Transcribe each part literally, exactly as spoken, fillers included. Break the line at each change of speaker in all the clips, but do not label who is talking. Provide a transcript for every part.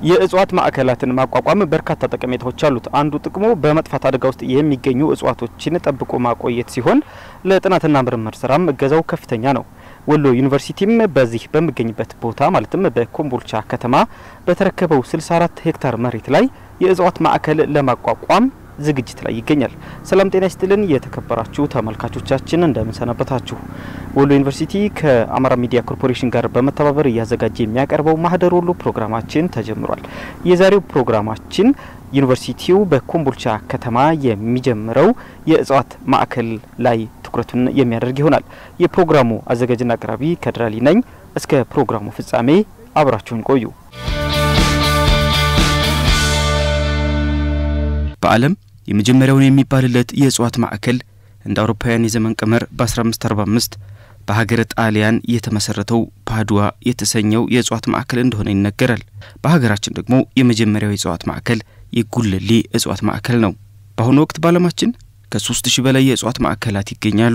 የእጽዋት ማዕከላትን ማቋቋም በርካታ ጠቀሜታዎች አሉት። አንዱ ጥቅሙ በመጥፋት አደጋ ውስጥ የሚገኙ እጽዋቶችን ጠብቆ ማቆየት ሲሆን ለጥናትና ምርምር ስራም እገዛው ከፍተኛ ነው። ወሎ ዩኒቨርሲቲም በዚህ በሚገኝበት ቦታ ማለትም በኮምቦልቻ ከተማ በተረከበው ስልሳ አራት ሄክታር መሬት ላይ የእጽዋት ማዕከል ለማቋቋም ዝግጅት ላይ ይገኛል። ሰላም ጤና ይስጥልን የተከበራችሁ ተመልካቾቻችን እንደምን ሰነበታችሁ። ወሎ ዩኒቨርሲቲ ከአማራ ሚዲያ ኮርፖሬሽን ጋር በመተባበር ያዘጋጀ የሚያቀርበው ማህደር ወሎ ፕሮግራማችን ተጀምሯል። የዛሬው ፕሮግራማችን ዩኒቨርሲቲው በኮምቦልቻ ከተማ የሚጀምረው የእጽዋት ማዕከል ላይ ትኩረቱን የሚያደርግ ይሆናል። የፕሮግራሙ አዘጋጅና አቅራቢ ከድራሊ ነኝ። እስከ ፕሮግራሙ ፍጻሜ አብራችሁን ቆዩ። በዓለም የመጀመሪያውን የሚባልለት የእጽዋት ማዕከል እንደ አውሮፓውያን የዘመን ቀመር በ1545 በሀገረ ጣሊያን የተመሰረተው ፓዱዋ የተሰኘው የእጽዋት ማዕከል እንደሆነ ይነገራል። በሀገራችን ደግሞ የመጀመሪያው የእጽዋት ማዕከል የጉለሌ እጽዋት ማዕከል ነው። በአሁኑ ወቅት በዓለማችን ከሶስት ሺህ በላይ የእጽዋት ማዕከላት ይገኛሉ።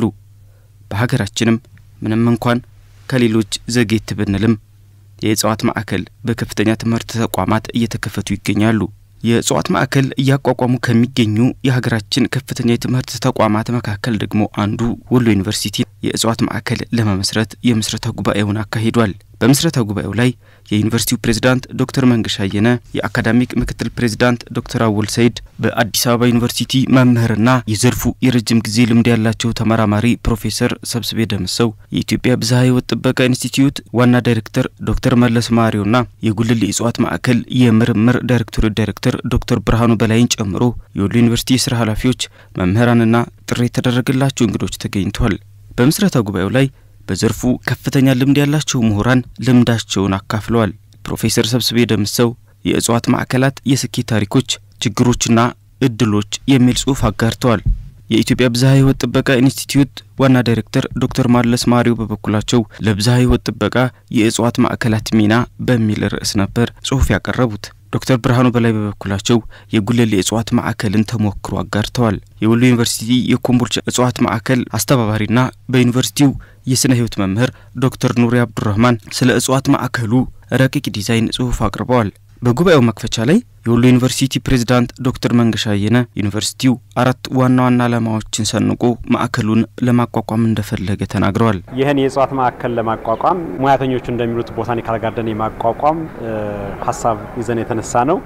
በሀገራችንም ምንም እንኳን ከሌሎች ዘጌት ብንልም የእጽዋት ማዕከል በከፍተኛ ትምህርት ተቋማት እየተከፈቱ ይገኛሉ። የእጽዋት ማዕከል እያቋቋሙ ከሚገኙ የሀገራችን ከፍተኛ የትምህርት ተቋማት መካከል ደግሞ አንዱ ወሎ ዩኒቨርሲቲ የእጽዋት ማዕከል ለመመስረት የምስረታ ጉባኤውን አካሂዷል። በምስረታ ጉባኤው ላይ የዩኒቨርሲቲው ፕሬዝዳንት ዶክተር መንገሻ አየነ፣ የአካዳሚክ ምክትል ፕሬዝዳንት ዶክተር አወል ሰይድ፣ በአዲስ አበባ ዩኒቨርሲቲ መምህርና የዘርፉ የረጅም ጊዜ ልምድ ያላቸው ተመራማሪ ፕሮፌሰር ሰብስቤ ደምሰው፣ የኢትዮጵያ ብዝሃ ሕይወት ጥበቃ ኢንስቲትዩት ዋና ዳይሬክተር ዶክተር መለስ ማሪውና የጉለሌ እጽዋት ማዕከል የምርምር ዳይሬክተር ዳይሬክተር ዶክተር ብርሃኑ በላይን ጨምሮ የወሎ ዩኒቨርሲቲ የሥራ ኃላፊዎች፣ መምህራንና ጥሪ የተደረገላቸው እንግዶች ተገኝተዋል። በምስረታ ጉባኤው ላይ በዘርፉ ከፍተኛ ልምድ ያላቸው ምሁራን ልምዳቸውን አካፍለዋል። ፕሮፌሰር ሰብስቤ ደምሰው የእጽዋት ማዕከላት የስኬት ታሪኮች፣ ችግሮችና እድሎች የሚል ጽሑፍ አጋርተዋል። የኢትዮጵያ ብዝሃ ሕይወት ጥበቃ ኢንስቲትዩት ዋና ዳይሬክተር ዶክተር መለስ ማሪው በበኩላቸው ለብዝሃ ሕይወት ጥበቃ የእጽዋት ማዕከላት ሚና በሚል ርዕስ ነበር ጽሑፍ ያቀረቡት። ዶክተር ብርሃኑ በላይ በበኩላቸው የጉለሌ እጽዋት ማዕከልን ተሞክሮ አጋርተዋል። የወሎ ዩኒቨርሲቲ የኮምቦልቻ እጽዋት ማዕከል አስተባባሪና በዩኒቨርሲቲው የስነ ህይወት መምህር ዶክተር ኑሪ አብዱራህማን ስለ እጽዋት ማዕከሉ ረቂቅ ዲዛይን ጽሑፍ አቅርበዋል። በጉባኤው መክፈቻ ላይ የወሎ ዩኒቨርሲቲ ፕሬዝዳንት ዶክተር መንገሻ አየነ ዩኒቨርሲቲው አራት ዋና ዋና ዓላማዎችን ሰንቆ ማዕከሉን ለማቋቋም እንደፈለገ ተናግረዋል።
ይህን የእጽዋት ማዕከል ለማቋቋም ሙያተኞቹ እንደሚሉት ቦታኒካል ጋርደን የማቋቋም ሐሳብ ይዘን የተነሳ ነው።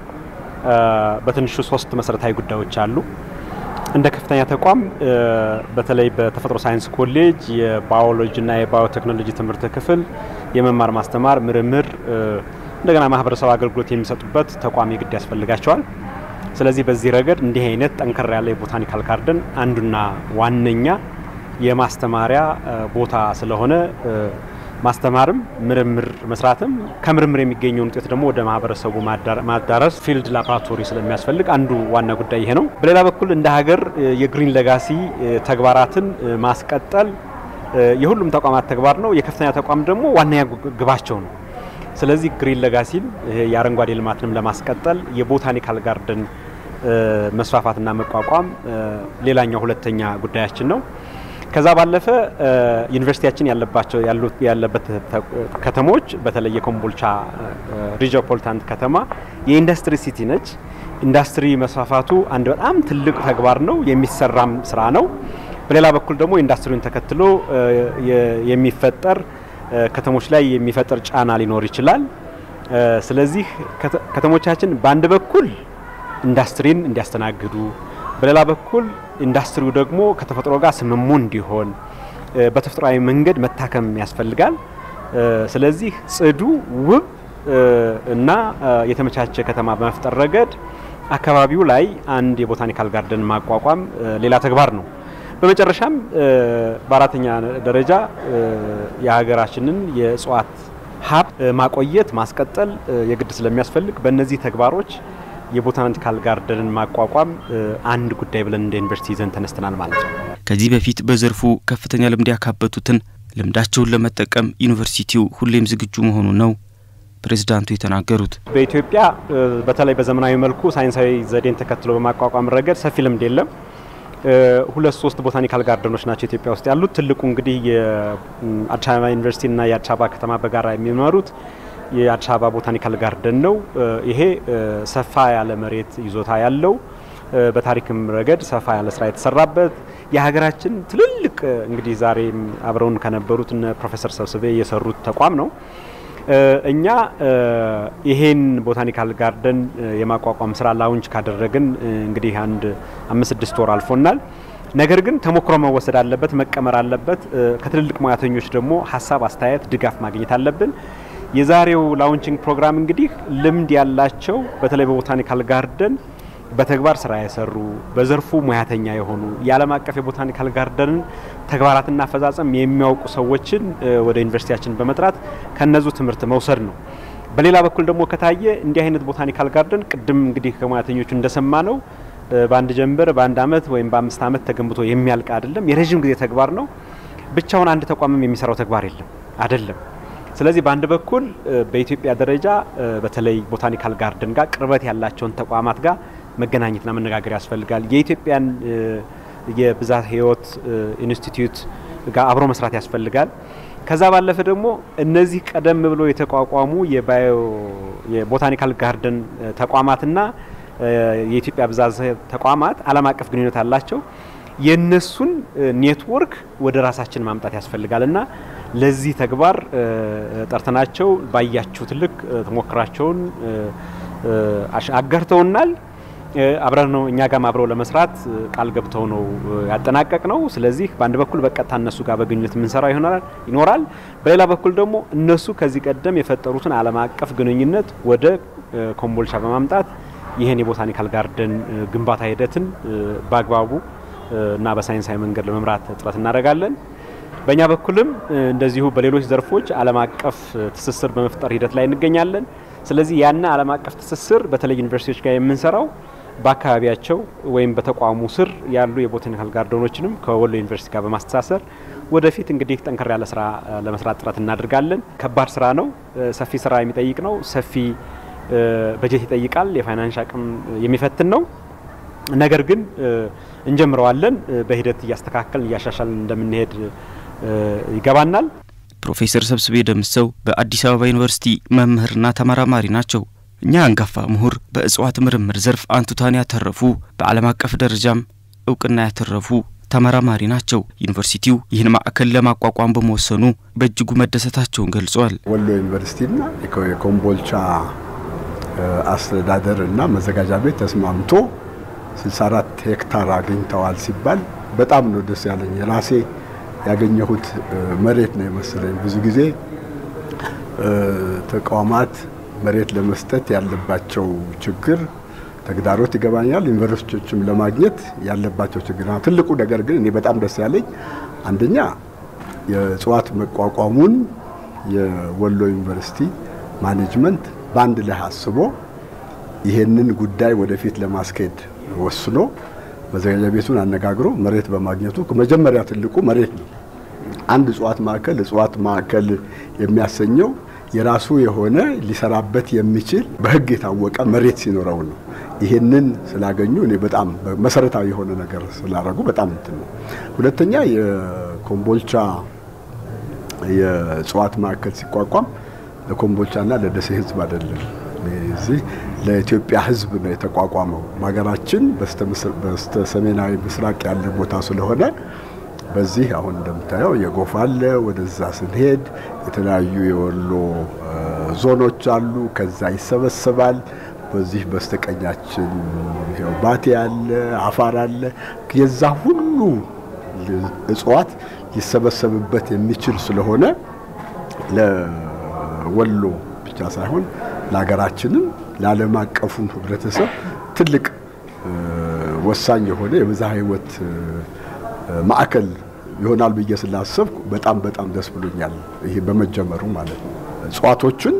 በትንሹ ሶስት መሰረታዊ ጉዳዮች አሉ። እንደ ከፍተኛ ተቋም በተለይ በተፈጥሮ ሳይንስ ኮሌጅ የባዮሎጂና የባዮቴክኖሎጂ ትምህርት ክፍል የመማር ማስተማር ምርምር እንደገና ማህበረሰብ አገልግሎት የሚሰጡበት ተቋም ይግድ ያስፈልጋቸዋል። ስለዚህ በዚህ ረገድ እንዲህ አይነት ጠንከር ያለ የቦታኒካል ጋርደን አንዱና ዋነኛ የማስተማሪያ ቦታ ስለሆነ ማስተማርም ምርምር መስራትም ከምርምር የሚገኘው ውጤት ደግሞ ወደ ማህበረሰቡ ማዳረስ ፊልድ ላቦራቶሪ ስለሚያስፈልግ አንዱ ዋና ጉዳይ ይሄ ነው። በሌላ በኩል እንደ ሀገር የግሪን ሌጋሲ ተግባራትን ማስቀጠል የሁሉም ተቋማት ተግባር ነው። የከፍተኛ ተቋም ደግሞ ዋና ግባቸው ነው። ስለዚህ ግሪን ሌጋሲን የአረንጓዴ ልማትንም ለማስቀጠል የቦታኒካል ጋርደን መስፋፋትና መቋቋም ሌላኛው ሁለተኛ ጉዳያችን ነው። ከዛ ባለፈ ዩኒቨርሲቲያችን ያለባቸው ያለበት ከተሞች በተለይ የኮምቦልቻ ሪጂኦፖሊታን ከተማ የኢንዱስትሪ ሲቲ ነች። ኢንዱስትሪ መስፋፋቱ አንድ በጣም ትልቅ ተግባር ነው፣ የሚሰራም ስራ ነው። በሌላ በኩል ደግሞ ኢንዱስትሪውን ተከትሎ የሚፈጠር ከተሞች ላይ የሚፈጠር ጫና ሊኖር ይችላል። ስለዚህ ከተሞቻችን በአንድ በኩል ኢንዱስትሪን እንዲያስተናግዱ፣ በሌላ በኩል ኢንዱስትሪው ደግሞ ከተፈጥሮ ጋር ስምሙ እንዲሆን በተፈጥሯዊ መንገድ መታከም ያስፈልጋል። ስለዚህ ጽዱ ውብ እና የተመቻቸ ከተማ በመፍጠር ረገድ አካባቢው ላይ አንድ የቦታኒካል ጋርደን ማቋቋም ሌላ ተግባር ነው። በመጨረሻም በአራተኛ ደረጃ የሀገራችንን የእጽዋት ሀብት ማቆየት ማስቀጠል የግድ ስለሚያስፈልግ በእነዚህ ተግባሮች የቦታኒካል ጋርደንን ማቋቋም አንድ ጉዳይ ብለን እንደ ዩኒቨርሲቲ ይዘን ተነስተናል ማለት ነው።
ከዚህ በፊት በዘርፉ ከፍተኛ ልምድ ያካበቱትን ልምዳቸውን ለመጠቀም ዩኒቨርሲቲው ሁሌም ዝግጁ መሆኑ ነው ፕሬዝዳንቱ የተናገሩት።
በኢትዮጵያ በተለይ በዘመናዊ መልኩ ሳይንሳዊ ዘዴን ተከትሎ በማቋቋም ረገድ ሰፊ ልምድ የለም። ሁለት ሶስት ቦታኒካል ጋርደኖች ናቸው ኢትዮጵያ ውስጥ ያሉት። ትልቁ እንግዲህ የአዲስ አበባ ዩኒቨርሲቲ እና የአዲስ አበባ ከተማ በጋራ የሚመሩት የአዲስ አበባ ቦታኒካል ጋርደን ነው። ይሄ ሰፋ ያለ መሬት ይዞታ ያለው በታሪክም ረገድ ሰፋ ያለ ስራ የተሰራበት የሀገራችን ትልልቅ እንግዲህ ዛሬም አብረውን ከነበሩት እነ ፕሮፌሰር ሰብስቤ የሰሩት ተቋም ነው። እኛ ይሄን ቦታኒካል ጋርደን የማቋቋም ስራ ላውንች ካደረግን እንግዲህ አንድ አምስት ስድስት ወር አልፎናል። ነገር ግን ተሞክሮ መወሰድ አለበት፣ መቀመር አለበት። ከትልልቅ ሙያተኞች ደግሞ ሐሳብ፣ አስተያየት፣ ድጋፍ ማግኘት አለብን። የዛሬው ላውንቺንግ ፕሮግራም እንግዲህ ልምድ ያላቸው በተለይ በቦታኒካል ጋርደን በተግባር ስራ የሰሩ በዘርፉ ሙያተኛ የሆኑ የዓለም አቀፍ የቦታኒካል ጋርደን ተግባራትና አፈጻጸም የሚያውቁ ሰዎችን ወደ ዩኒቨርሲቲያችን በመጥራት ከነዙ ትምህርት መውሰድ ነው። በሌላ በኩል ደግሞ ከታየ እንዲህ አይነት ቦታኒካል ጋርደን ቅድም እንግዲህ ከሙያተኞቹ እንደሰማ ነው በአንድ ጀንበር በአንድ አመት ወይም በአምስት አመት ተገንብቶ የሚያልቅ አይደለም። የረጅም ጊዜ ተግባር ነው። ብቻውን አንድ ተቋምም የሚሰራው ተግባር የለም አይደለም። ስለዚህ በአንድ በኩል በኢትዮጵያ ደረጃ በተለይ ቦታኒካል ጋርደን ጋር ቅርበት ያላቸውን ተቋማት ጋር መገናኘትና መነጋገር ያስፈልጋል። የኢትዮጵያን የብዝሃ ሕይወት ኢንስቲትዩት ጋር አብሮ መስራት ያስፈልጋል። ከዛ ባለፈ ደግሞ እነዚህ ቀደም ብሎ የተቋቋሙ የባዮ የቦታኒካል ጋርደን ተቋማትና የኢትዮጵያ ብዝሃ ተቋማት ዓለም አቀፍ ግንኙነት አላቸው። የነሱን ኔትወርክ ወደ ራሳችን ማምጣት ያስፈልጋልና ለዚህ ተግባር ጠርተናቸው ባያችሁት ልክ ተሞክራቸውን አጋርተውናል። አብረን ነው እኛ ጋር አብረው ለመስራት ቃል ገብተው ነው ያጠናቀቅ ነው። ስለዚህ በአንድ በኩል በቀጥታ እነሱ ጋር በግንኙነት ምን ሰራው ይሆናል ይኖራል። በሌላ በኩል ደግሞ እነሱ ከዚህ ቀደም የፈጠሩትን ዓለም አቀፍ ግንኙነት ወደ ኮምቦልቻ በማምጣት ይሄን የቦታኒካል ጋርደን ግንባታ ሂደትን በአግባቡ እና በሳይንሳዊ መንገድ ለመምራት ጥረት እናደርጋለን። በእኛ በኩልም እንደዚሁ በሌሎች ዘርፎች ዓለም አቀፍ ትስስር በመፍጠር ሂደት ላይ እንገኛለን። ስለዚህ ያና ዓለም አቀፍ ትስስር በተለይ ዩኒቨርሲቲዎች ጋር የምንሰራው በአካባቢያቸው ወይም በተቋሙ ስር ያሉ የቦታኒካል ጋርደኖችንም ከወሎ ዩኒቨርሲቲ ጋር በማስተሳሰር ወደፊት እንግዲህ ጠንከር ያለ ስራ ለመስራት ጥረት እናደርጋለን። ከባድ ስራ ነው፣ ሰፊ ስራ የሚጠይቅ ነው፣ ሰፊ በጀት ይጠይቃል፣ የፋይናንስ አቅም የሚፈትን ነው። ነገር ግን እንጀምረዋለን። በሂደት እያስተካከልን እያሻሻልን እንደምንሄድ ይገባናል።
ፕሮፌሰር ሰብስቤ ደምሰው በአዲስ አበባ ዩኒቨርሲቲ መምህርና ተመራማሪ ናቸው። እኛ አንጋፋ ምሁር በእጽዋት ምርምር ዘርፍ አንቱታን ያተረፉ በዓለም አቀፍ ደረጃም እውቅና ያተረፉ ተመራማሪ ናቸው። ዩኒቨርሲቲው ይህን ማዕከል ለማቋቋም በመወሰኑ በእጅጉ መደሰታቸውን ገልጸዋል።
ወሎ ዩኒቨርሲቲና የኮምቦልቻ አስተዳደርና መዘጋጃ ቤት ተስማምቶ ስልሳ አራት ሄክታር አግኝተዋል ሲባል በጣም ነው ደስ ያለኝ። ራሴ ያገኘሁት መሬት ነው የመሰለኝ። ብዙ ጊዜ ተቋማት መሬት ለመስጠት ያለባቸው ችግር ተግዳሮት ይገባኛል። ዩኒቨርሲቲዎችም ለማግኘት ያለባቸው ችግር ነው። ትልቁ ነገር ግን እኔ በጣም ደስ ያለኝ አንደኛ የእጽዋት መቋቋሙን የወሎ ዩኒቨርሲቲ ማኔጅመንት ባንድ ላይ አስቦ ይሄንን ጉዳይ ወደፊት ለማስኬድ ወስኖ መዘጋጃ ቤቱን አነጋግሮ መሬት በማግኘቱ ከመጀመሪያ ትልቁ መሬት ነው። አንድ እጽዋት ማዕከል እጽዋት ማዕከል የሚያሰኘው የራሱ የሆነ ሊሰራበት የሚችል በህግ የታወቀ መሬት ሲኖረው ነው። ይሄንን ስላገኙ እኔ በጣም መሰረታዊ የሆነ ነገር ስላደረጉ በጣም እንትን ነው። ሁለተኛ የኮምቦልቻ የእጽዋት ማዕከል ሲቋቋም ለኮምቦልቻና ለደሴ ህዝብ አይደለም፣ ለዚህ ለኢትዮጵያ ህዝብ ነው የተቋቋመው። ሀገራችን በስተ ሰሜናዊ ምስራቅ ያለ ቦታ ስለሆነ በዚህ አሁን እንደምታየው የጎፋ አለ፣ ወደዛ ስንሄድ የተለያዩ የወሎ ዞኖች አሉ፣ ከዛ ይሰበሰባል። በዚህ በስተቀኛችን ይሄው ባቲ አለ፣ አፋር አለ። የዛ ሁሉ እጽዋት ሊሰበሰብበት የሚችል ስለሆነ ለወሎ ብቻ ሳይሆን ለሀገራችንም ለዓለም አቀፉ ህብረተሰብ ትልቅ ወሳኝ የሆነ የብዝሃ ሕይወት ማዕከል ይሆናል ብዬ ስላሰብኩ በጣም በጣም ደስ ብሎኛል። ይሄ በመጀመሩ ማለት ነው። እጽዋቶችን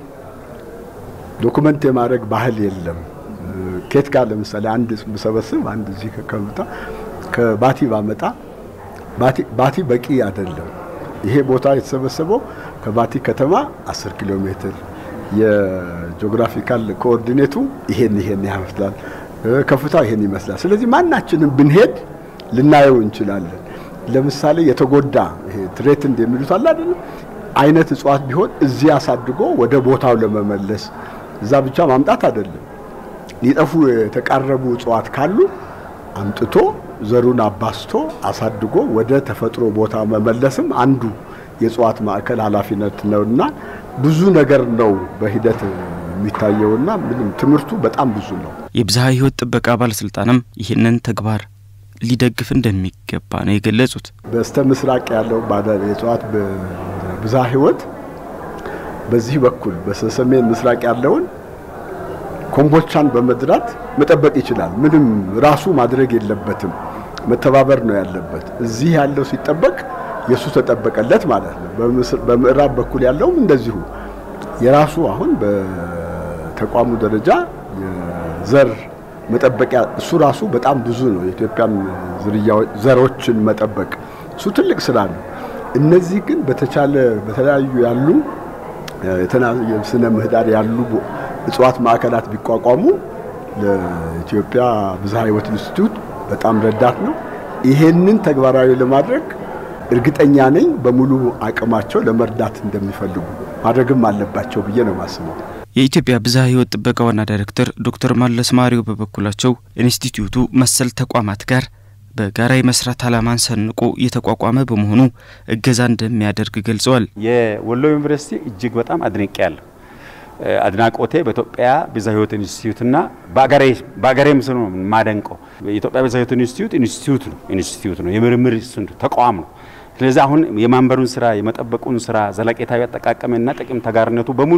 ዶክመንት የማድረግ ባህል የለም። ኬት ጋር ለምሳሌ አንድ ሰበስብ አንድ እዚህ ከከምታ ከባቲ ባመጣ ባቲ ባቲ በቂ አይደለም። ይሄ ቦታ የተሰበሰበው ከባቲ ከተማ አስር ኪሎ ሜትር የጂኦግራፊካል ኮኦርዲኔቱ ይሄን ይሄን ያህላል፣ ከፍታው ይሄን ይመስላል። ስለዚህ ማናችንም ብንሄድ ልናየው እንችላለን። ለምሳሌ የተጎዳ ይሄ ትሬት እንደሚሉት አለ አይደል? አይነት እጽዋት ቢሆን እዚህ አሳድጎ ወደ ቦታው ለመመለስ እዛ ብቻ ማምጣት አይደለም ሊጠፉ የተቃረቡ እጽዋት ካሉ አምጥቶ ዘሩን አባስቶ አሳድጎ ወደ ተፈጥሮ ቦታ መመለስም አንዱ የእጽዋት ማዕከል ኃላፊነት ነውና ብዙ ነገር ነው በሂደት የሚታየውና ምንም ትምርቱ በጣም ብዙ ነው
የብዝሃ ህይወት ጥበቃ ባለስልጣንም ይህንን ተግባር ሊደግፍ እንደሚገባ ነው የገለጹት
በስተ ምስራቅ ያለው ባዳር የእጽዋት ብዝሃ ህይወት በዚህ በኩል በሰሜን ምስራቅ ያለውን ኮምቦልቻን በመድራት መጠበቅ ይችላል ምንም ራሱ ማድረግ የለበትም መተባበር ነው ያለበት እዚህ ያለው ሲጠበቅ የሱ ተጠበቀለት ማለት ነው በምዕራብ በኩል ያለውም እንደዚሁ የራሱ አሁን በተቋሙ ደረጃ የዘር መጠበቂያ እሱ ራሱ በጣም ብዙ ነው የኢትዮጵያን ዝርያዎች ዘሮችን መጠበቅ እሱ ትልቅ ስራ ነው እነዚህ ግን በተቻለ በተለያዩ ያሉ የተናየ ስነ ምህዳር ያሉ እጽዋት ማዕከላት ቢቋቋሙ ለኢትዮጵያ ብዝሃ ህይወት ኢንስቲትዩት በጣም ረዳት ነው ይሄንን ተግባራዊ ለማድረግ እርግጠኛ ነኝ በሙሉ አቅማቸው ለመርዳት እንደሚፈልጉ ማድረግም አለባቸው ብዬ ነው ማስበው
የኢትዮጵያ ብዝሃ ህይወት ጥበቃ ዋና ዳይሬክተር ዶክተር መለስ ማሪዮ በበኩላቸው ኢንስቲትዩቱ መሰል ተቋማት ጋር በጋራ የመስራት ዓላማን ሰንቆ የተቋቋመ በመሆኑ እገዛ እንደሚያደርግ ገልጸዋል
የወሎ ዩኒቨርሲቲ እጅግ በጣም አድንቄያለሁ አድናቆቴ በኢትዮጵያ ብዝሃ ህይወት ኢንስቲትዩትና ባገሬ ባገሬም ስኖ ማደንቀው የኢትዮጵያ ብዝሃ ህይወት ኢንስቲትዩት ኢንስቲትዩት ነው ኢንስቲትዩት ነው የምርምር ተቋም ነው ስለዚህ አሁን የማንበሩን ስራ የመጠበቁን ስራ ዘለቄታዊ አጠቃቀምና ጥቅም ተጋርነቱ በሙሉ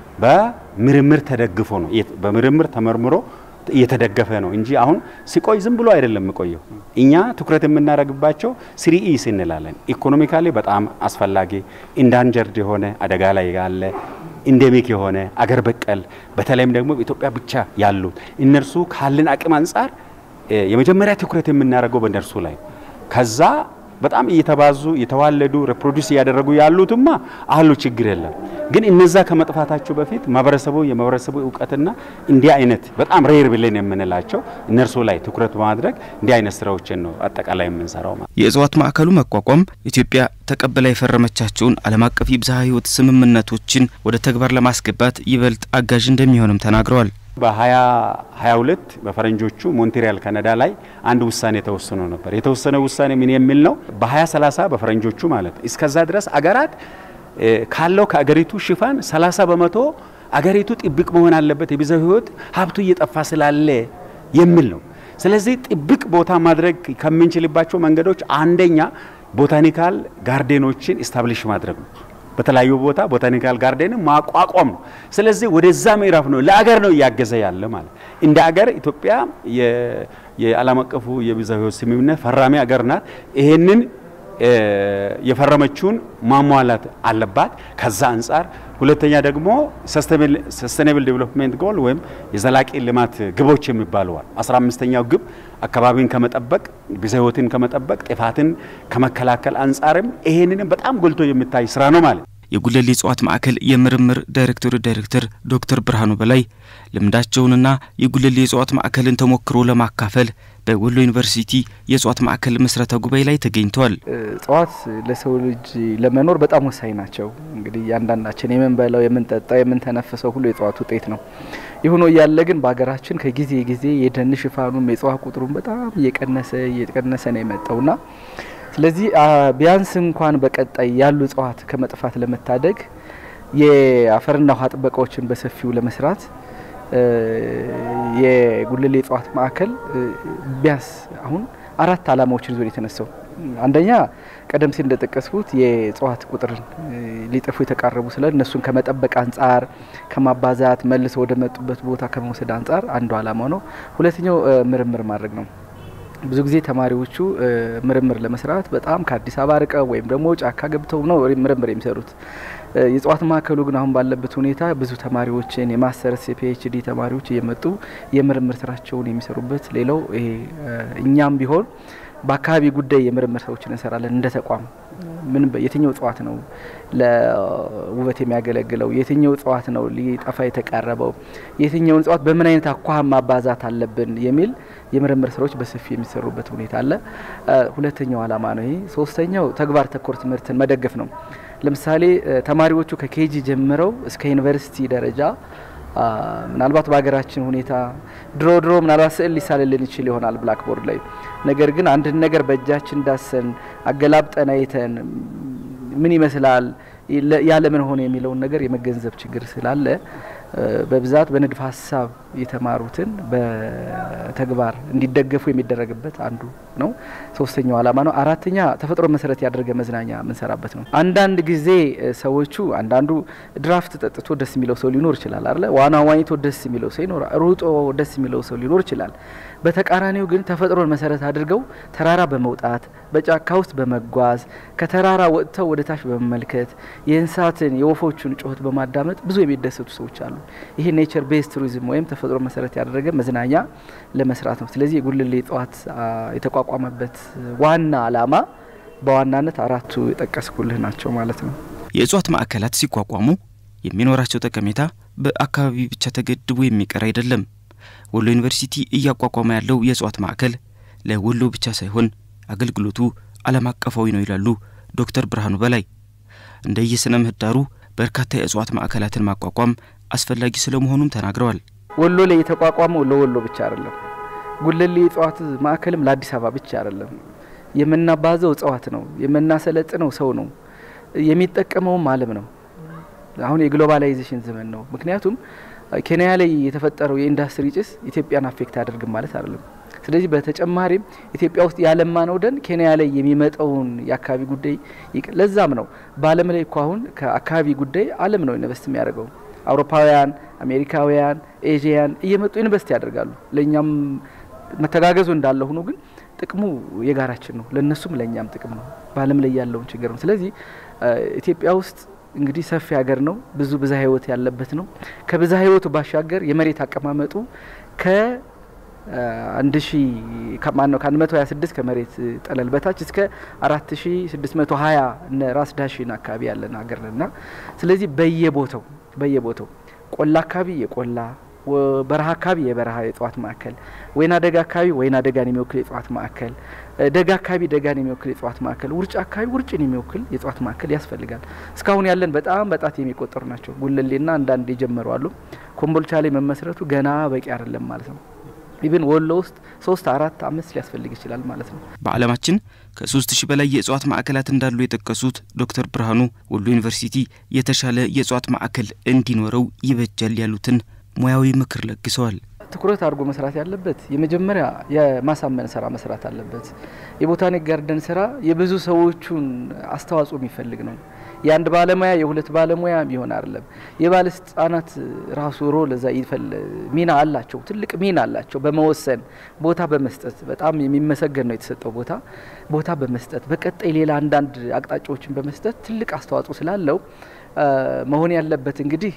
በምርምር ተደግፎ ነው በምርምር ተመርምሮ እየተደገፈ ነው እንጂ አሁን ሲቆይ ዝም ብሎ አይደለም የሚቆየው እኛ ትኩረት የምናረግባቸው ስሪ ኢስ እንላለን ኢኮኖሚካሊ በጣም አስፈላጊ ኢንዳንጀርድ የሆነ አደጋ ላይ ያለ ኢንዴሚክ የሆነ አገር በቀል በተለይም ደግሞ በኢትዮጵያ ብቻ ያሉት እነርሱ ካለን አቅም አንፃር የመጀመሪያ ትኩረት የምናረገው በእነርሱ ላይ ከዛ በጣም እየተባዙ የተዋለዱ ሪፕሮዲዩስ ያደረጉ ያሉትማ አሉ ችግር የለም ግን እነዛ ከመጥፋታቸው በፊት ማበረሰቡ የማበረሰቡ ዕውቀትና እንዲህ አይነት በጣም ሬር ብለን የምንላቸው እነርሱ ላይ ትኩረት በማድረግ እንዲህ አይነት ስራዎችን ነው አጠቃላይ የምንሰራው ማለት
የእጽዋት ማዕከሉ መቋቋም ኢትዮጵያ ተቀበላ የፈረመቻቸውን ዓለም አቀፍ የብዝሃ ህይወት ስምምነቶችን ወደ ተግባር ለማስገባት ይበልጥ አጋዥ እንደሚሆንም ተናግረዋል በ2022 በፈረንጆቹ ሞንትሪያል ካናዳ ላይ አንድ ውሳኔ ተወስኖ ነበር የተወሰነ ውሳኔ ምን የሚል ነው በ2030 በፈረንጆቹ ማለት እስከዛ ድረስ አገራት ካለው ከአገሪቱ ሽፋን ሰላሳ በመቶ አገሪቱ ጥብቅ መሆን አለበት የብዝሃ ህይወት ሀብቱ እየጠፋ ስላለ የሚል ነው ስለዚህ ጥብቅ ቦታ ማድረግ ከመንችልባቸው መንገዶች አንደኛ ቦታኒካል ጋርደኖችን ኢስታብሊሽ ማድረግ ነው በተለያዩ ቦታ ቦታኒካል ጋርደን ማቋቋም ነው ስለዚህ ወደዛ ምዕራፍ ነው ለአገር ነው ያገዘ ያለ ማለት እንደ አገር ኢትዮጵያ የዓለም አቀፉ የብዝሃ ህይወት ስምምነት ፈራሚ አገር ናት ይሄንን የፈረመችውን ማሟላት አለባት ከዛ አንፃር ሁለተኛ ደግሞ ሰስቴኔብል ዴቨሎፕመንት ጎል ወይም የዘላቂ ልማት ግቦች የሚባሉ አሉ አስራ አምስተኛው ግብ አካባቢን ከመጠበቅ ብዝሃ ህይወትን ከመጠበቅ ጥፋትን ከመከላከል አንፃርም ይሄንንም በጣም ጎልቶ የሚታይ ስራ ነው ማለት የጉለሌ እጽዋት ማዕከል የምርምር ዳይሬክተር ዳይሬክተር ዶክተር ብርሃኑ በላይ ልምዳቸውንና የጉለሌ እጽዋት ማዕከልን ተሞክሮ ለማካፈል በወሎ ዩኒቨርሲቲ የእጽዋት ማዕከል መስረታ ጉባኤ ላይ ተገኝተዋል
እጽዋት ለሰው ልጅ ለመኖር በጣም ወሳኝ ናቸው እንግዲህ ያንዳንዳችን የምንበላው የምንጠጣው የምንተነፍሰው ሁሉ የእጽዋት ውጤት ነው ይሁን ያለ ግን በአገራችን ከጊዜ ጊዜ የደን ሽፋኑም የእጽዋት ቁጥሩም በጣም እየቀነሰ እየቀነሰ ነው የመጣውና ስለዚህ ቢያንስ እንኳን በቀጣይ ያሉ እጽዋት ከመጥፋት ለመታደግ የአፈርና ውሃ ጥበቃዎችን በሰፊው ለመስራት የጉለሌ እጽዋት ማዕከል ቢያንስ አሁን አራት ዓላማዎችን ይዞ የተነሳው አንደኛ ቀደም ሲል እንደተጠቀስኩት የእጽዋት ቁጥርን ሊጠፉ የተቃረቡ ስለ እነሱን ከመጠበቅ አንፃር ከማባዛት መልሶ ወደ መጡበት ቦታ ከመውሰድ አንፃር አንዱ ዓላማ ነው ሁለተኛው ምርምር ማድረግ ነው ብዙ ጊዜ ተማሪዎቹ ምርምር ለመስራት በጣም ከአዲስ አበባ ርቀው ወይም ደግሞ ጫካ ገብተው ነው ምርምር የሚሰሩት የእጽዋት ማዕከሉ ግን አሁን ባለበት ሁኔታ ብዙ ተማሪዎችን የማስተርስ የፒኤችዲ ተማሪዎች እየመጡ የምርምር ስራቸውን የሚሰሩበት ሌላው ይሄ እኛም ቢሆን በአካባቢ ጉዳይ የምርምር ሰዎችን እንሰራለን እንደ ተቋም ምን የትኛው እጽዋት ነው ለውበት የሚያገለግለው የትኛው እጽዋት ነው ሊጠፋ የተቃረበው የትኛው እጽዋት በምን አይነት አኳኋን ማባዛት አለብን የሚል የምርምር ስራዎች በሰፊ የሚሰሩበት ሁኔታ አለ ሁለተኛው አላማ ነው ይሄ ሶስተኛው ተግባር ተኮር ትምህርትን መደገፍ ነው ለምሳሌ ተማሪዎቹ ከኬጂ ጀምረው እስከ ዩኒቨርሲቲ ደረጃ ምናልባት በአገራችን ሁኔታ ድሮ ድሮ ምናልባት ስዕል ሊሳልልን ይችል ይሆናል ብላክ ቦርድ ላይ ነገር ግን አንድ ነገር በእጃችን ዳሰን አገላብጠን አይተን ምን ይመስላል ያለ ምን ሆነ የሚለው ነገር የመገንዘብ ችግር ስላለ በብዛት በንድፍ ሐሳብ የተማሩትን በተግባር እንዲደገፉ የሚደረግበት አንዱ ነው ሶስተኛው አላማ ነው አራተኛ ተፈጥሮ መሰረት ያደረገ መዝናኛ መንሰራበት ነው አንዳንድ ጊዜ ሰዎቹ አንዳንዱ ድራፍት ተጠጥቶ ደስ የሚለው ሰው ሊኖር ይችላል አይደል ዋና ዋኝቶ ደስ የሚለው ሰው ይኖር ሩጦ ደስ የሚለው ሰው ሊኖር ይችላል በተቃራኒው ግን ተፈጥሮን መሰረት አድርገው ተራራ በመውጣት በጫካ ውስጥ በመጓዝ ከተራራ ወጥተው ወደ ታች በመመልከት የእንስሳትን የወፎቹን ጩኸት በማዳመጥ ብዙ የሚደሰቱ ሰዎች አሉ ይሄ ኔቸር ቤዝድ ቱሪዝም ወይም ተፈጥሮ መሰረት ያደረገ መዝናኛ ለመስራት ነው ስለዚህ የጉልሌ እጽዋት የተቋቋመበት ዋና አላማ በዋናነት አራቱ የጠቀስኩልህ ናቸው ማለት ነው
የእጽዋት ማዕከላት ሲቋቋሙ የሚኖራቸው ጠቀሜታ በአካባቢ ብቻ ተገድቦ የሚቀር አይደለም ወሎ ዩኒቨርሲቲ እያቋቋመ ያለው የእጽዋት ማዕከል ለወሎ ብቻ ሳይሆን አገልግሎቱ ዓለም አቀፋዊ ነው ይላሉ ዶክተር ብርሃኑ በላይ እንደየስነ ምህዳሩ በርካታ የእጽዋት ማዕከላትን ማቋቋም አስፈላጊ ስለመሆኑም ተናግረዋል
ወሎ ላይ የተቋቋመው ለወሎ ብቻ አይደለም ጉልሌ እጽዋት ማዕከልም ለአዲስ አበባ ብቻ አይደለም የምናባዘው እጽዋት ነው የምናሰለጥነው ሰው ነው የሚጠቀመውም ዓለም ነው አሁን የግሎባላይዜሽን ዘመን ነው ምክንያቱም ኬንያ ላይ የተፈጠረው የኢንዱስትሪ ጭስ ኢትዮጵያን አፌክት አድርግም ማለት አይደለም ስለዚህ በተጨማሪም ኢትዮጵያ ውስጥ ያለማ ነው ደን ኬንያ ላይ የሚመጣውን የአካባቢ ጉዳይ ለዛም ነው በዓለም ላይ አሁን ከአካባቢ ጉዳይ ዓለም ነው ኢንቨስት የሚያደርገው አውሮፓውያን አሜሪካውያን ኤዥያን እየመጡ ኢንቨስት ያደርጋሉ ለኛም መተጋገዙ እንዳለ ሆኖ ግን ጥቅሙ የጋራችን ነው ለነሱም ለኛም ጥቅም ነው በዓለም ላይ ያለው ችግር ነው ስለዚህ ኢትዮጵያ ውስጥ እንግዲህ ሰፊ ሀገር ነው ብዙ ብዛ ህይወት ያለበት ነው ከብዛ ህይወቱ ባሻገር የመሬት አቀማመጡ ከ አንድ ሺህ ከማን ነው ከመቶ ሃያ ስድስት ከመሬት ጠለል በታች እስከ አራት ሺህ ስድስት መቶ ሀያ ራስ ዳሽን አካባቢ ያለና ሀገር ነውና ስለዚህ በየቦታው በየቦታው ቆላ አካባቢ የቆላ በረሃ አካባቢ የበረሃ የእጽዋት ማዕከል ወይና ደጋ አካባቢ ወይና ደጋን የሚወክል የእጽዋት ማዕከል ደጋ አካባቢ ደጋን የሚወክል የእጽዋት ማዕከል ውርጭ አካባቢ ውርጭን የሚወክል የእጽዋት ማዕከል ያስፈልጋል እስካሁን ያለን በጣም በጣት የሚቆጠሩ ናቸው ጉልሌና አንዳንድ የጀመሩ አሉ ኮምቦልቻ ላይ መመስረቱ ገና በቂ አይደለም ማለት ነው ኢቭን ወሎ ውስጥ ሶስት አራት አምስት ሊያስፈልግ ይችላል ማለት ነው
በዓለማችን ከ3 ሺህ በላይ የእጽዋት ማዕከላት እንዳሉ የጠቀሱት ዶክተር ብርሃኑ ወሎ ዩኒቨርሲቲ የተሻለ የእጽዋት ማዕከል እንዲኖረው ይበጃል ያሉትን ሙያዊ ምክር ለግሰዋል
ትኩረት አድርጎ መስራት ያለበት የመጀመሪያ የማሳመን ስራ መስራት አለበት የቦታኒክ ጋርደን ስራ የብዙ ሰዎችን አስተዋጽኦ የሚፈልግ ነው የአንድ ባለሙያ የሁለት ባለሙያ ቢሆን አይደለም የባለስልጣናት ራሱ ሮል እዛ ይፈል ሚና አላቸው ትልቅ ሚና አላቸው በመወሰን ቦታ በመስጠት በጣም የሚመሰገን ነው የተሰጠው ቦታ ቦታ በመስጠት በቀጣይ ሌላ አንዳንድ አቅጣጫዎችን በመስጠት ትልቅ አስተዋጽኦ ስላለው መሆን ያለበት እንግዲህ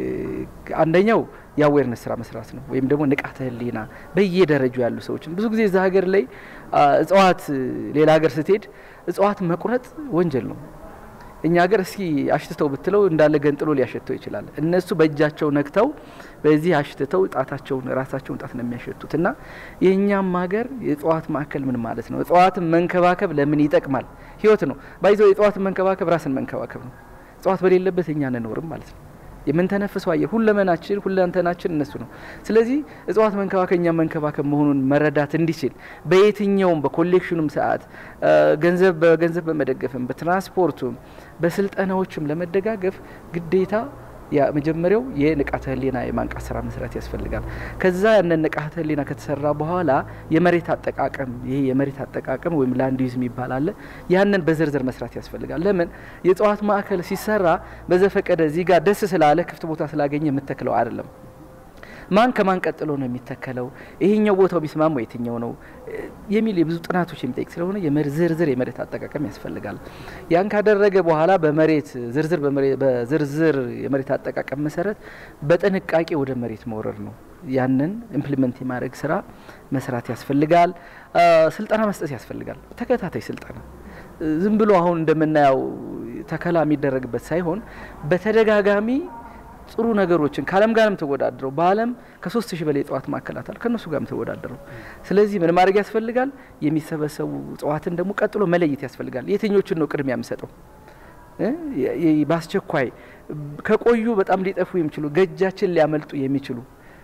አንደኛው ያዌርነስ ስራ መስራት ነው ወይም ደግሞ ንቃተ ህሊና በየደረጃው ያሉ ሰዎች ብዙ ጊዜ እዛ ሀገር ላይ እጽዋት ሌላ ሀገር ስትሄድ እጽዋት መቁረጥ ወንጀል ነው እኛ ሀገር እስኪ አሽተው ብትለው እንዳለ ገንጥሎ ሊያሸተው ይችላል እነሱ በእጃቸው ነክተው በዚህ አሽተው ጣታቸውን ራሳቸውን ጣት ነው የሚያሸቱትና የኛም ሀገር የእጽዋት ማዕከል ምን ማለት ነው እጽዋትን መንከባከብ ለምን ይጠቅማል ህይወት ነው ባይዘው የእጽዋትን መንከባከብ ራስን መንከባከብ ነው እጽዋት በሌለበት እኛ ነኖርም ማለት ነው የምንተነፍሰው አየር ሁለመናችን ሁለንተናችን እነሱ ነው ስለዚህ እጽዋት መንከባከኛ መንከባከብ መሆኑን መረዳት እንዲችል በየትኛውም በኮሌክሽኑም ሰዓት ገንዘብ በገንዘብ በመደገፍም በትራንስፖርቱም በስልጠናዎችም ለመደጋገፍ ግዴታ ያ መጀመሪያው የንቃተ ህሊና የማንቃት ስራ መስራት ያስፈልጋል ከዛ ያንን ንቃተ ህሊና ከተሰራ በኋላ የመሬት አጠቃቀም ይሄ የመሬት አጠቃቀም ወይም ላንድ ዩዝ የሚባል ያንን በዝርዝር መስራት ያስፈልጋል ለምን የእጽዋት ማዕከል ሲሰራ በዘፈቀደ እዚህ ጋር ደስ ስላለ ክፍት ቦታ ስላገኘ የምትተክለው አይደለም ማን ከማን ቀጥሎ ነው የሚተከለው ይሄኛው ቦታው ቢስማማው የትኛው ነው የሚል የብዙ ጥናቶች የሚጠይቅ ስለሆነ የመሬት ዝርዝር የመሬት አጠቃቀም ያስፈልጋል ያን ካደረገ በኋላ በመሬት ዝርዝር በመሬት በዝርዝር የመሬት አጠቃቀም መሰረት በጥንቃቄ ወደ መሬት መውረድ ነው ያንን ኢምፕሊመንት የማድረግ ስራ መስራት ያስፈልጋል። ስልጠና መስጠት ያስፈልጋል። ተከታታይ ስልጠና ዝም ብሎ አሁን እንደምናየው ተከላ የሚደረግበት ሳይሆን በተደጋጋሚ ጥሩ ነገሮችን ካለም ጋርም ተወዳድረው በአለም ከሶስት ሺህ በላይ የጽዋት ማዕከላት አሉ ከነሱ ጋርም ተወዳድረው ስለዚህ ምን ማድረግ ያስፈልጋል የሚሰበሰቡ ጽዋትን ደግሞ ቀጥሎ መለየት ያስፈልጋል የትኞቹን ነው ቅድሚያ የሚሰጠው እ ባስቸኳይ ከቆዩ በጣም ሊጠፉ የሚችሉ ገጃችን ሊያመልጡ የሚችሉ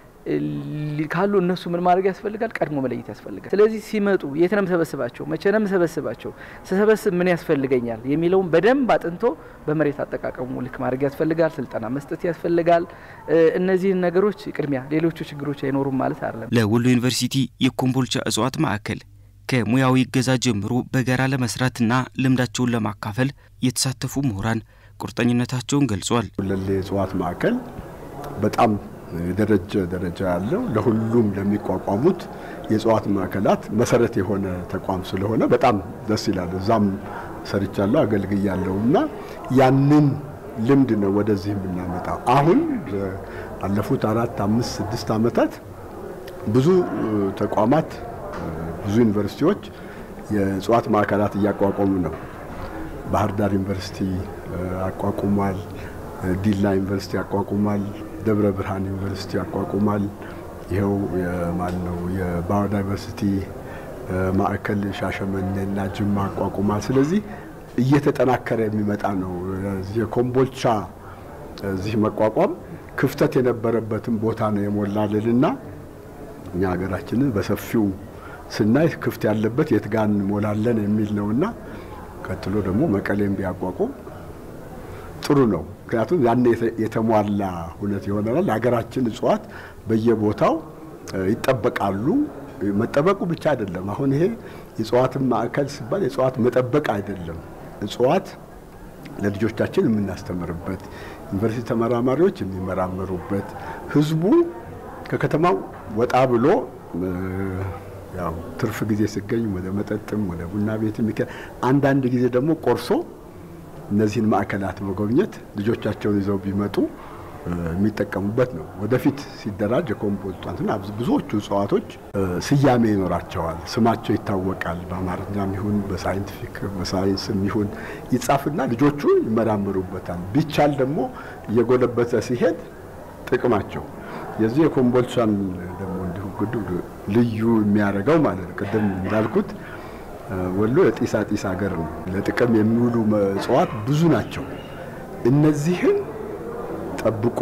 ካሉ እነሱ ምን ማድረግ ያስፈልጋል ቀድሞ መለየት ያስፈልጋል ስለዚህ ሲመጡ የትንም ሰበስባቸው መቸነም ሰበስባቸው ሰበስብ ምን ያስፈልገኛል የሚለውን በደንብ አጥንቶ በመሬት አጠቃቀሙ ልክ ማድረግ ያስፈልጋል ስልጠና መስጠት ያስፈልጋል እነዚህ ነገሮች ቅድሚያ ሌሎች ችግሮች አይኖሩም ማለት አይደለም
ለወሎ ዩኒቨርሲቲ የኮምቦልቻ እጽዋት ማዕከል ከሙያዊ ገዛ ጀምሮ በጋራ ለመስራትና ልምዳቸውን ለማካፈል የተሳተፉ ምሁራን ቁርጠኝነታቸውን ገልጿል
ለለ እጽዋት ማዕከል በጣም ደረጃ ደረጃ ያለው ለሁሉም ለሚቋቋሙት የጽዋት ማዕከላት መሰረት የሆነ ተቋም ስለሆነ በጣም ደስ ይላል እዛም ሰርቻለሁ አገልግያለሁና ያንን ልምድ ነው ወደዚህ የምናመጣው አሁን አለፉት አራት አምስት ስድስት አመታት ብዙ ተቋማት ብዙ ዩኒቨርሲቲዎች የጽዋት ማዕከላት ያቋቋሙ ነው ባህር ዳር ዩኒቨርሲቲ አቋቁሟል ዲላ ዩኒቨርሲቲ አቋቁሟል ደብረ ብርሃን ዩኒቨርሲቲ አቋቁሟል ይሄው የማን ነው የባዮዳይቨርሲቲ ማዕከል ሻሸመኔና ጅማ አቋቁሟል ስለዚህ እየተጠናከረ የሚመጣ ነው የኮምቦልቻ እዚህ መቋቋም ክፍተት የነበረበትን ቦታ ነው የሞላልና እኛ ሀገራችንን በሰፊው ስናይ ክፍት ያለበት የትጋን ሞላለን የሚል ነውና ቀጥሎ ደግሞ መቀሌም ቢያቋቁም ጥሩ ነው ምክንያቱም ያን የተሟላ ሁለት ይሆናል ሀገራችን እጽዋት በየቦታው ይጠበቃሉ መጠበቁ ብቻ አይደለም አሁን ይሄ የጽዋት ማዕከል ሲባል የጽዋት መጠበቅ አይደለም እጽዋት ለልጆቻችን የምናስተምርበት ዩኒቨርሲቲ ተመራማሪዎች የሚመራመሩበት ህዝቡ ከከተማው ወጣ ብሎ ያው ትርፍ ጊዜ ሲገኝ ወደ መጠጥም ወደ ቡና ቤት የሚከ አንድ አንድ ጊዜ ደግሞ ቆርሶ እነዚህን ማዕከላት መጎብኘት ልጆቻቸውን ይዘው ቢመጡ የሚጠቀሙበት ነው ወደፊት ሲደራጅ ኮምፖልቷንና ብዙዎቹ ጽዋቶች ስያሜ ይኖራቸዋል ስማቸው ይታወቃል በአማርኛም ይሁን በሳይንቲፊክ በሳይንስም ይሁን ይጻፍና ልጆቹ ይመራመሩበታል ቢቻል ደግሞ እየጎለበተ ሲሄድ ጥቅማቸው የዚህ የኮምቦልቻን ደግሞ እንዲሁ ግዱ ልዩ የሚያረጋው ማለት ቅድም እንዳልኩት ወሎ የጢሳ ጢስ ሀገር ነው ለጥቅም የሚውሉ ጽዋት ብዙ ናቸው እነዚህን ጠብቆ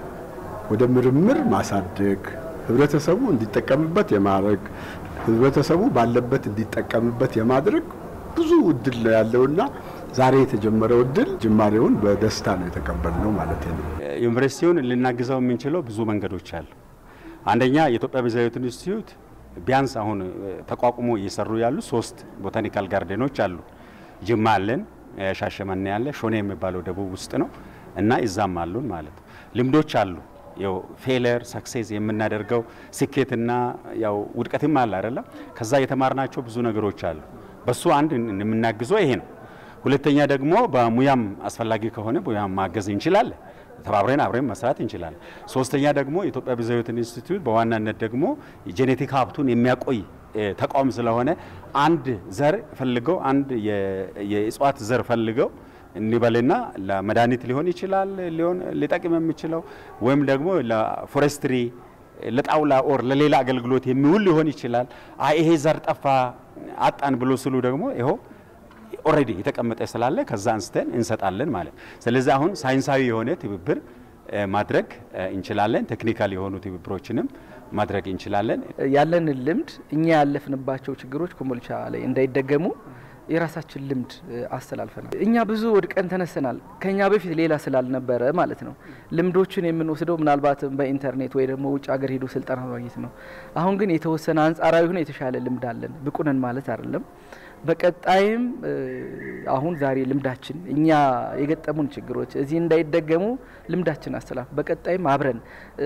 ወደ ምርምር ማሳደግ ህብረተሰቡ እንዲጠቀምበት የማድረግ ህብረተሰቡ ባለበት እንዲጠቀምበት የማድረግ ብዙ እድል ያለውና ዛሬ የተጀመረው እድል ጅማሬውን በደስታ ነው የተቀበልነው ማለት ነው
ዩኒቨርሲቲውን ልናግዛው የምንችለው ብዙ መንገዶች አሉ አንደኛ የኢትዮጵያ ብዝሃ ሕይወት ኢንስቲትዩት ቢያንስ አሁን ተቋቁሞ እየሰሩ ያሉ ሶስት ቦታኒካል ጋርደኖች አሉ ጅማ አለን ሻሸመኔ ያለ ሾኔ የሚባለው ደቡብ ውስጥ ነው እና እዛም አሉን ማለት ልምዶች አሉ ያው ፌለር ሰክሰስ የምናደርገው ስኬትና ያው ውድቀትም አለ አይደለም ከዛ የተማርናቸው ብዙ ነገሮች አሉ በሱ አንድ እንምናግዘው ይሄ ነው ሁለተኛ ደግሞ በሙያም አስፈላጊ ከሆነ ሙያም ማገዝ እንችላለን ተባብረን አብረን መስራት እንችላለን ሶስተኛ ደግሞ ኢትዮጵያ ብዝሃ ሕይወት ኢንስቲትዩት በዋናነት ደግሞ ጄኔቲክ ሀብቱን የሚያቆይ ተቋም ስለሆነ አንድ ዘር ፈልገው አንድ የእጽዋት ዘር ፈልገው እንበልና ለመድኃኒት ሊሆን ይችላል ሊሆን ሊጠቅም የሚችለው ወይም ደግሞ ለፎሬስትሪ ለጣውላ ኦር ለሌላ አገልግሎት የሚውል ሊሆን ይችላል አይ ይሄ ዘር ጠፋ አጣን ብሎ ስሉ ደግሞ ይሄው ኦሬዲ የተቀመጠ ስላለ ከዛ አንስተን እንሰጣለን ማለት ስለዚህ አሁን ሳይንሳዊ የሆነ ትብብር ማድረግ እንችላለን ቴክኒካል የሆኑ ትብብሮችንም ማድረግ እንችላለን
ያለን ልምድ እኛ ያለፍንባቸው ችግሮች ኮምቦልቻ ላይ እንዳይደገሙ የራሳችን ልምድ አስተላልፈናል እኛ ብዙ ወድቀን ተነሰናል ከኛ በፊት ሌላ ስላልነበረ ማለት ነው ልምዶችን የምንወስደው ምናልባት በኢንተርኔት ወይ ደግሞ ውጭ ሀገር ሄዶ ስልጠና ማግኘት ነው አሁን ግን የተወሰነ አንጻራዊ ሆነ የተሻለ ልምድ አለን ብቁነን ማለት አይደለም በቀጣይም አሁን ዛሬ ልምዳችን እኛ የገጠሙን ችግሮች እዚህ እንዳይደገሙ ልምዳችን አስተላልፍ በቀጣይም አብረን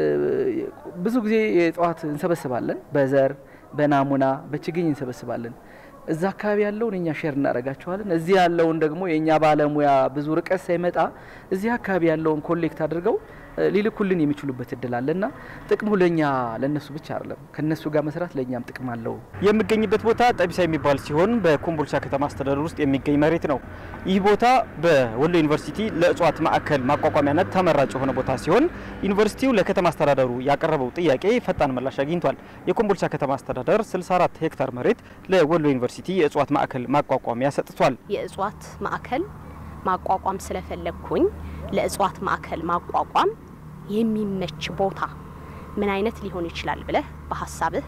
ብዙ ጊዜ የጽዋት እንሰበስባለን በዘር በናሙና በችግኝ እንሰበስባለን እዛ አካባቢ ያለውን እኛ ሼር እናረጋቸዋለን እዚህ ያለውን ደግሞ የኛ ባለሙያ ብዙ ርቀት ሳይመጣ እዚህ አካባቢ ያለውን ኮሌክት አድርገው ሊልኩልን የሚችሉበት እድል አለና ጥቅሙ ለኛ ለነሱ ብቻ አይደለም ከነሱ ጋር መስራት ለኛም ጥቅም አለው።
የሚገኝበት ቦታ ጠቢሳ የሚባል ሲሆን በኮምቦልቻ ከተማ አስተዳደር ውስጥ የሚገኝ መሬት ነው። ይህ ቦታ በወሎ ዩኒቨርሲቲ ለእጽዋት ማዕከል ማቋቋሚያነት ተመራጭ የሆነ ቦታ ሲሆን ዩኒቨርሲቲው ለከተማ አስተዳደሩ ያቀረበው ጥያቄ ፈጣን ምላሽ አግኝቷል። የኮምቦልቻ ከተማ አስተዳደር ስልሳ አራት ሄክታር መሬት ለወሎ ዩኒቨርሲቲ የእጽዋት ማዕከል ማቋቋሚያ ሰጥቷል።
የእጽዋት ማዕከል ማቋቋም ስለፈለኩኝ ለእጽዋት ማዕከል ማቋቋም የሚመች ቦታ ምን አይነት ሊሆን ይችላል ብለህ በሐሳብህ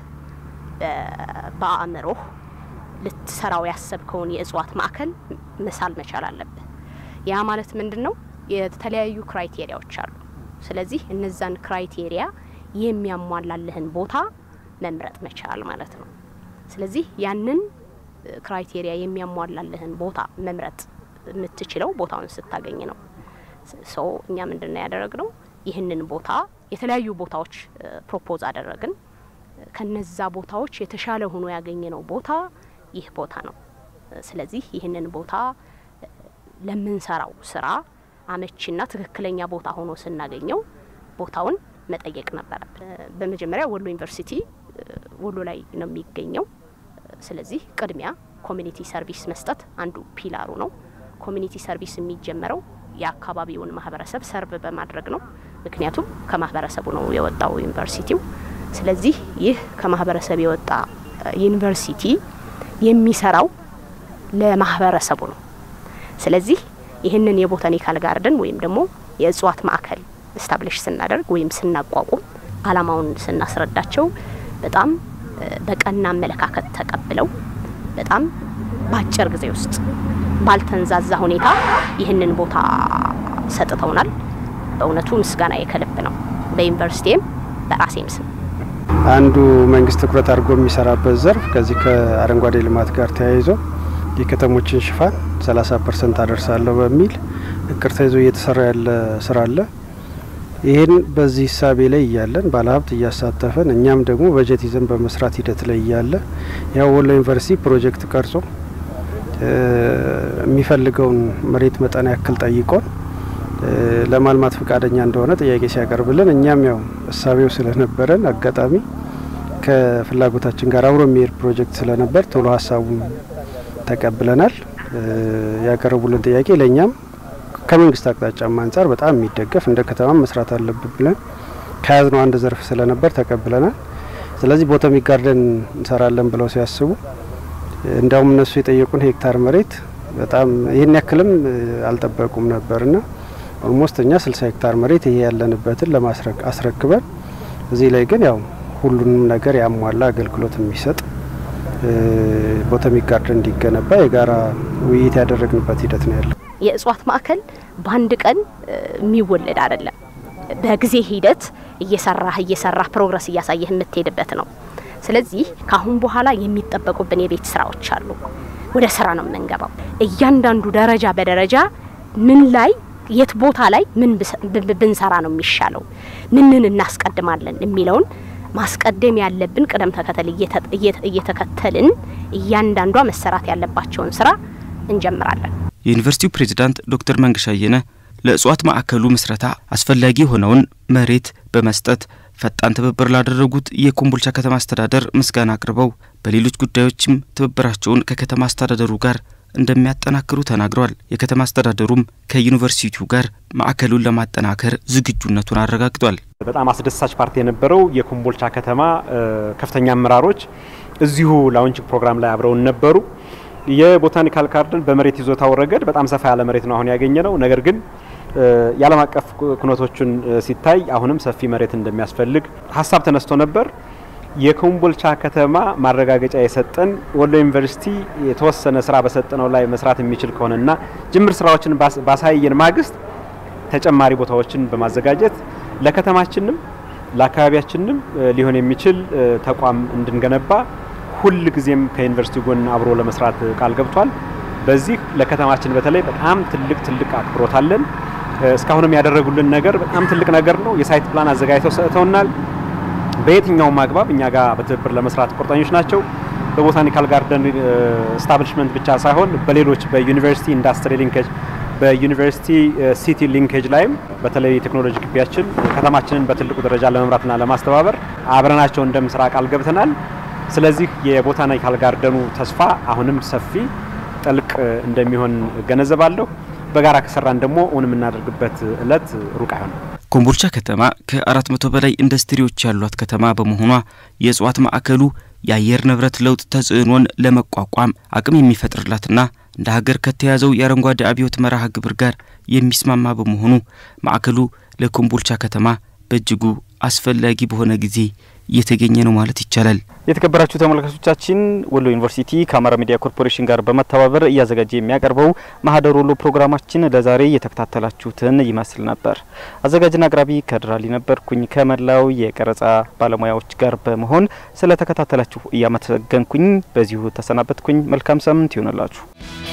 በአእምሮህ ልትሰራው ያሰብከውን የእጽዋት ማዕከል መሳል መቻል አለብህ። ያ ማለት ምንድነው? የተለያዩ ክራይቴሪያዎች አሉ። ስለዚህ እነዛን ክራይቴሪያ የሚያሟላልህን ቦታ መምረጥ መቻል ማለት ነው። ስለዚህ ያንን ክራይቴሪያ የሚያሟላልህን ቦታ መምረጥ የምትችለው ቦታውን ስታገኝ ነው። ሶ እኛ ምንድነው ያደረግነው? ይህንን ቦታ የተለያዩ ቦታዎች ፕሮፖዝ አደረግን። ከነዛ ቦታዎች የተሻለ ሆኖ ያገኘነው ቦታ ይህ ቦታ ነው። ስለዚህ ይህንን ቦታ ለምንሰራው ስራ አመቺና ትክክለኛ ቦታ ሆኖ ስናገኘው ቦታውን መጠየቅ ነበር። በመጀመሪያ ወሎ ዩኒቨርሲቲ ወሎ ላይ ነው የሚገኘው። ስለዚህ ቅድሚያ ኮሚኒቲ ሰርቪስ መስጠት አንዱ ፒላሩ ነው። ኮሚኒቲ ሰርቪስ የሚጀመረው የአካባቢውን ማህበረሰብ ሰርቭ በማድረግ ነው። ምክንያቱም ከማህበረሰቡ ነው የወጣው ዩኒቨርሲቲው። ስለዚህ ይህ ከማህበረሰብ የወጣ ዩኒቨርሲቲ የሚሰራው ለማህበረሰቡ ነው። ስለዚህ ይህንን የቦታኒካል ጋርደን ወይም ደግሞ የእጽዋት ማዕከል ስታብሊሽ ስናደርግ ወይም ስናቋቁም አላማውን ስናስረዳቸው በጣም በቀና አመለካከት ተቀብለው በጣም ባጭር ጊዜ ውስጥ ባልተንዛዛ ሁኔታ ይህንን ቦታ ሰጥተውናል። በእውነቱ ምስጋና የከልብ ነው። በዩኒቨርሲቲም በራሴም ስም
አንዱ መንግስት ትኩረት አድርጎ የሚሰራበት ዘርፍ ከዚህ ከአረንጓዴ ልማት ጋር ተያይዞ የከተሞችን ሽፋን ሰላሳ ፐርሰንት አደርሳለሁ በሚል እቅድ ተይዞ እየተሰራ ያለ ስራ አለ። ይሄን በዚህ ሂሳብ ላይ ያለን ባለሀብት እያሳተፈን እኛም ደግሞ በጀት ይዘን በመስራት ሂደት ላይ ያለ ያው ወሎ ዩኒቨርሲቲ ፕሮጀክት ቀርጾ የሚፈልገውን መሬት መጠን ያክል ጠይቆን ለማልማት ፈቃደኛ እንደሆነ ጥያቄ ሲያቀርብልን እኛም ያው እሳቤው ስለነበረን አጋጣሚ ከፍላጎታችን ጋር አብሮ የሚሄድ ፕሮጀክት ስለነበር ቶሎ ሀሳቡን ተቀብለናል። ያቀረቡልን ጥያቄ ለኛም ከመንግስት አቅጣጫም አንፃር በጣም የሚደገፍ እንደ ከተማ መስራት አለብን ብለን ከያዝነው አንድ ዘርፍ ስለነበር ተቀብለናል። ስለዚህ ቦታኒክ ጋርደን እንሰራለን ብለው ሲያስቡ እንዳውም እነሱ የጠየቁን ሄክታር መሬት በጣም ይሄን ያክልም አልጠበቁም ነበርና ኦልሞስት እኛ ስልሳ ሄክታር መሬት ይሄ ያለንበትን ለማስረክ አስረክበን እዚህ ላይ ግን ያው ሁሉንም ነገር ያሟላ አገልግሎት የሚሰጥ ቦታኒክ ጋርደን እንዲገነባ የጋራ ውይይት ያደረግንበት ሂደት ነው ያለው።
የእጽዋት ማዕከል በአንድ ቀን የሚወለድ አይደለም። በጊዜ ሂደት እየሰራህ እየሰራህ ፕሮግረስ እያሳየህ የምትሄድበት ነው። ስለዚህ ካሁን በኋላ የሚጠበቁብን የቤት ስራዎች አሉ። ወደ ስራ ነው የምንገባው። እያንዳንዱ ደረጃ በደረጃ ምን ላይ የት ቦታ ላይ ምን ብንሰራ ነው የሚሻለው፣ ምንን እናስቀድማለን የሚለውን ማስቀደም ያለብን ቅደም ተከተል እየተከተልን እያንዳንዷ መሰራት ያለባቸውን ስራ እንጀምራለን።
የዩኒቨርሲቲው ፕሬዝዳንት ዶክተር መንገሻየነ ለእጽዋት ማዕከሉ መስረታ አስፈላጊ ሆነውን መሬት በመስጠት ፈጣን ትብብር ላደረጉት የኮምቦልቻ ከተማ አስተዳደር ምስጋና አቅርበው በሌሎች ጉዳዮችም ትብብራቸውን ከከተማ አስተዳደሩ ጋር እንደሚያጠናክሩ ተናግረዋል። የከተማ አስተዳደሩም ከዩኒቨርሲቲው ጋር ማዕከሉን ለማጠናከር ዝግጁነቱን አረጋግጧል።
በጣም አስደሳች ፓርቲ የነበረው የኮምቦልቻ ከተማ ከፍተኛ አመራሮች እዚሁ ላውንቺንግ ፕሮግራም ላይ አብረውን ነበሩ። የቦታኒካል ጋርደን በመሬት ይዞታው ረገድ በጣም ሰፋ ያለ መሬት ነው አሁን ያገኘነው። ነገር ግን የዓለም አቀፍ ኩነቶችን ሲታይ አሁንም ሰፊ መሬት እንደሚያስፈልግ ሀሳብ ተነስቶ ነበር። የኮምቦልቻ ከተማ ማረጋገጫ የሰጠን ወሎ ዩኒቨርሲቲ የተወሰነ ስራ በሰጠነው ላይ መስራት የሚችል ከሆነና ጅምር ስራዎችን ባሳየን ማግስት ተጨማሪ ቦታዎችን በማዘጋጀት ለከተማችንም ለአካባቢያችንም ሊሆን የሚችል ተቋም እንድንገነባ ሁሉ ጊዜም ከዩኒቨርሲቲ ጎን አብሮ ለመስራት ቃል ገብቷል። በዚህ ለከተማችን በተለይ በጣም ትልቅ ትልቅ አክብሮት አለን። እስካሁንም ያደረጉልን ነገር በጣም ትልቅ ነገር ነው። የሳይት ፕላን አዘጋጅተው ሰጥተውናል። በየትኛው ማግባብ እኛ ጋር በትብብር ለመስራት ቁርጠኞች ናቸው። በቦታኒካል ጋርደን ስታብሊሽመንት ብቻ ሳይሆን በሌሎች በዩኒቨርሲቲ ኢንዱስትሪ ሊንኬጅ በዩኒቨርሲቲ ሲቲ ሊንኬጅ ላይም በተለይ ቴክኖሎጂ ግቢያችን ከተማችንን በትልቁ ደረጃ ለመምራትና ለማስተባበር አብረናቸው እንደምስራ ቃል ገብተናል። ስለዚህ የቦታኒካል ጋርደኑ ተስፋ አሁንም ሰፊ ጥልቅ እንደሚሆን ገነዘባለሁ። በጋራ ከሰራን ደግሞ ኦን የምናደርግበት እለት ሩቅ አይሆንም።
ኮምቦልቻ ከተማ ከአራት መቶ በላይ ኢንዱስትሪዎች ያሏት ከተማ በመሆኗ የእጽዋት ማዕከሉ የአየር ንብረት ለውጥ ተጽዕኖን ለመቋቋም አቅም የሚፈጥርላትና እንደ ሀገር ከተያዘው የአረንጓዴ አብዮት መርሃ ግብር ጋር የሚስማማ በመሆኑ ማዕከሉ ለኮምቦልቻ ከተማ በእጅጉ አስፈላጊ በሆነ ጊዜ እየተገኘ ነው ማለት ይቻላል።
የተከበራችሁ ተመልካቾቻችን ወሎ ዩኒቨርሲቲ ከአማራ ሚዲያ ኮርፖሬሽን ጋር በመተባበር እያዘጋጀ የሚያቀርበው ማህደር ወሎ ፕሮግራማችን ለዛሬ የተከታተላችሁትን ይመስል ነበር። አዘጋጅና አቅራቢ ከድራሊ ነበርኩኝ። ከመላው የቀረጻ ባለሙያዎች ጋር በመሆን ስለተከታተላችሁ እያመሰገንኩኝ በዚሁ ተሰናበትኩኝ። መልካም ሳምንት ይሁንላችሁ።